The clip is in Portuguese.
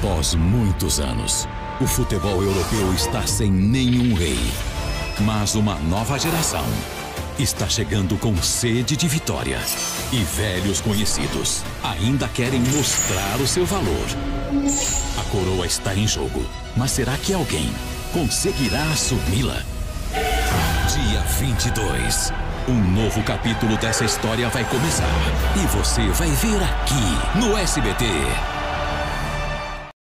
Após muitos anos, o futebol europeu está sem nenhum rei. Mas uma nova geração está chegando com sede de vitória. E velhos conhecidos ainda querem mostrar o seu valor. A coroa está em jogo, mas será que alguém conseguirá assumi-la? Dia 22. Um novo capítulo dessa história vai começar. E você vai ver aqui no SBT.